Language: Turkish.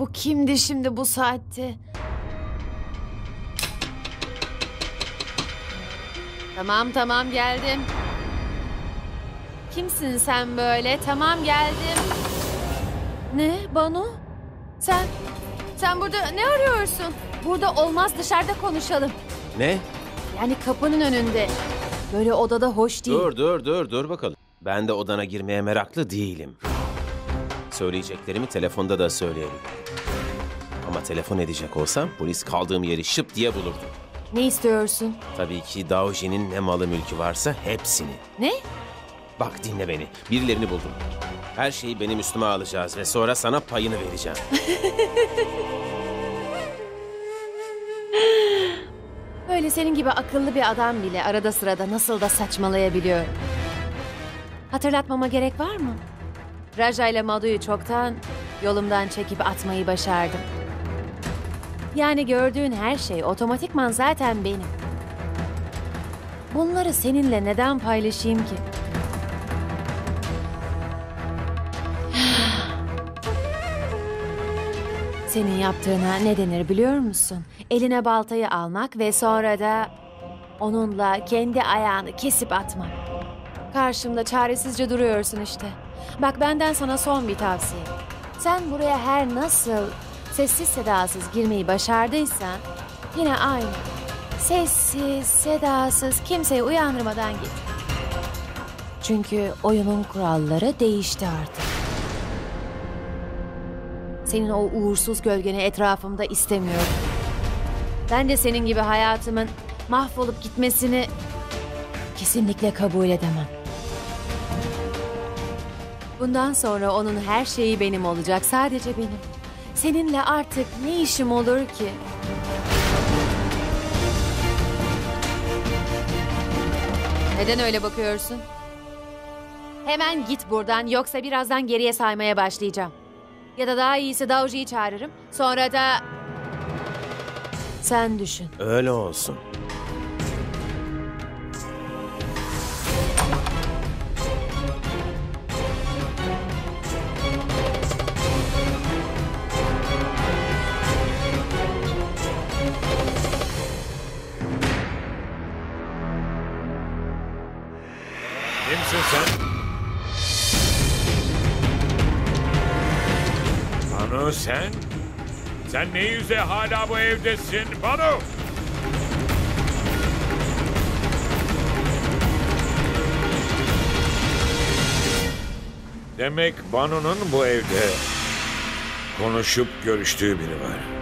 Bu kimdi şimdi bu saatte? Tamam geldim. Kimsin sen böyle? Tamam geldim. Ne Banu? Sen burada ne arıyorsun? Burada olmaz, dışarıda konuşalım. Ne? Yani kapının önünde. Böyle odada hoş değil. Dur bakalım. Ben de odana girmeye meraklı değilim. Söyleyeceklerimi telefonda da söyleyebilirim. Ama telefon edecek olsam polis kaldığım yeri şıp diye bulurdu. Ne istiyorsun? Tabii ki Daoji'nin ne malı mülkü varsa hepsini. Ne? Bak dinle beni. Birilerini buldum. Her şeyi benim üstüme alacağız ve sonra sana payını vereceğim. Böyle senin gibi akıllı bir adam bile arada sırada nasıl da saçmalayabiliyor. Hatırlatmama gerek var mı? Raja ile Madu'yu çoktan yolumdan çekip atmayı başardım. Yani gördüğün her şey otomatikman zaten benim. Bunları seninle neden paylaşayım ki? Senin yaptığına ne denir biliyor musun? Eline baltayı almak ve sonra da onunla kendi ayağını kesip atmak. Karşımda çaresizce duruyorsun işte. Bak benden sana son bir tavsiye. Sen buraya her nasıl sessiz sedasız girmeyi başardıysan yine aynı. Sessiz, sedasız, kimseyi uyandırmadan git. Çünkü oyunun kuralları değişti artık. Senin o uğursuz gölgeni etrafımda istemiyorum. Ben de senin gibi hayatımın mahvolup gitmesini kesinlikle kabul edemem. Bundan sonra onun her şeyi benim olacak, sadece benim. Seninle artık ne işim olur ki? Neden öyle bakıyorsun? Hemen git buradan, yoksa birazdan geriye saymaya başlayacağım. Ya da daha iyisi Daoji'yi çağırırım. Sonra da sen düşün. Öyle olsun. Kimsin sen? Banu sen? Sen ne yüze hala bu evdesin Banu? Demek Banu'nun bu evde konuşup görüştüğü biri var.